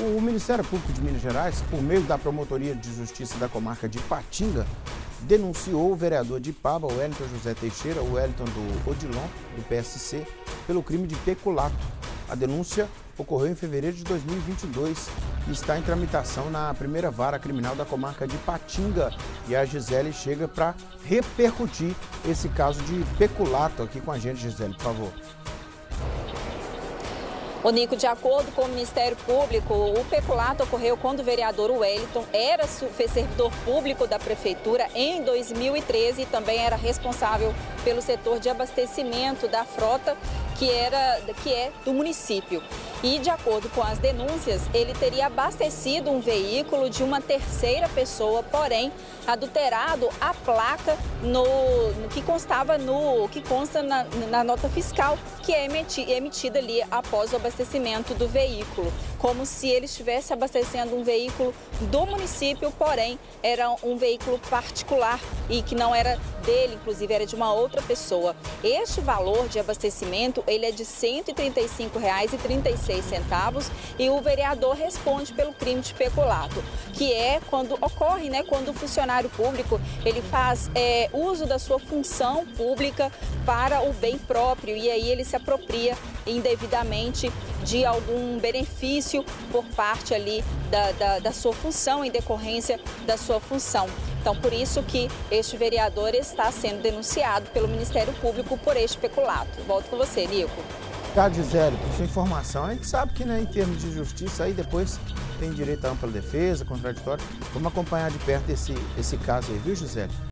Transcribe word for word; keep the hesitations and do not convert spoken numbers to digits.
O Ministério Público de Minas Gerais, por meio da Promotoria de Justiça da Comarca de Ipatinga, denunciou o vereador de Ipaba, Wellington José Teixeira, o Wellington do Odilon, do P S C, pelo crime de peculato. A denúncia ocorreu em fevereiro de dois mil e vinte e dois e está em tramitação na primeira vara criminal da comarca de Ipatinga. E a Gisele chega para repercutir esse caso de peculato aqui com a gente. Gisele, por favor. O Nico, de acordo com o Ministério Público, o peculato ocorreu quando o vereador Wellington era servidor público da Prefeitura em dois mil e treze e também era responsável pelo setor de abastecimento da frota, que, era, que é do município. E, de acordo com as denúncias, ele teria abastecido um veículo de uma terceira pessoa, porém adulterado a placa no, no que constava no que consta na, na nota fiscal, que é emitida ali após o abastecimento do veículo, como se ele estivesse abastecendo um veículo do município, porém era um veículo particular e que não era dele, inclusive era de uma outra pessoa. Este valor de abastecimento ele é de cento e trinta e cinco reais e trinta e seis centavos e o vereador responde pelo crime de peculato, que é quando ocorre, né, quando o funcionário público ele faz é, uso da sua função pública para o bem próprio e aí ele se apropria indevidamente de algum benefício por parte ali da, da, da sua função, em decorrência da sua função. Então, por isso que este vereador está sendo denunciado pelo Ministério Público por este peculato. Volto com você, Nico. Obrigado, Gisele, por sua informação. A gente sabe que, né, em termos de justiça, aí depois tem direito à ampla defesa, contraditório. Vamos acompanhar de perto esse, esse caso aí, viu, Gisele?